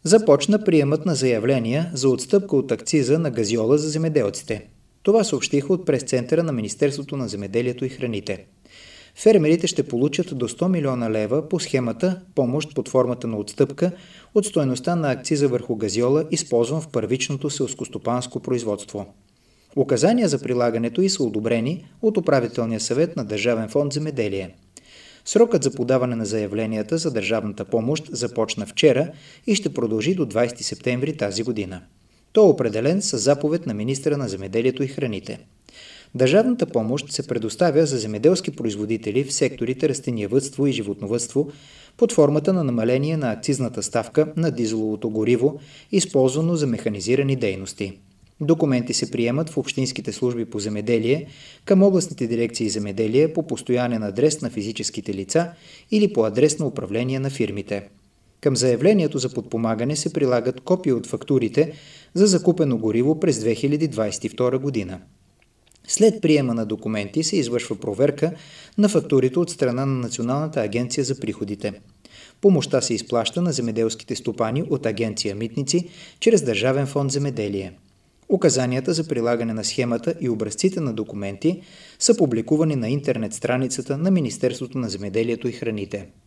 Започна приемът на заявления за отстъпка от акциза на газьола за земеделците. Това съобщиха от пресцентъра на Министерството на земеделието и храните. Фермерите ще получат до 100 милиона лева по схемата помощ под формата на отстъпка от стойността на акциза върху газьола, използван в първичното селскостопанско производство. Указания за прилагането й са одобрени от Управителния съвет на Държавен фонд Земеделие. Срокът за подаване на заявленията за държавната помощ започна вчера и ще продължи до 20 септември тази година. Той е определен със заповед на министъра на земеделието и храните. Държавната помощ се предоставя за земеделски производители в секторите растениевъдство и животновъдство под формата на намаление на акцизната ставка на дизеловото гориво, използвано за механизирани дейности. Документи се приемат в общинските служби по земеделие, към областните дирекции земеделие по постоянен адрес на физическите лица или по адрес на управление на фирмите. Към заявлението за подпомагане се прилагат копия от фактурите за закупено гориво през 2022 година. След приема на документи се извършва проверка на фактурите от страна на Националната агенция за приходите. Помощта се изплаща на земеделските стопани от агенция Митници чрез Държавен фонд Земеделие. Указанията за прилагане на схемата и образците на документи са публикувани на интернет страницата на Министерството на земеделието и храните.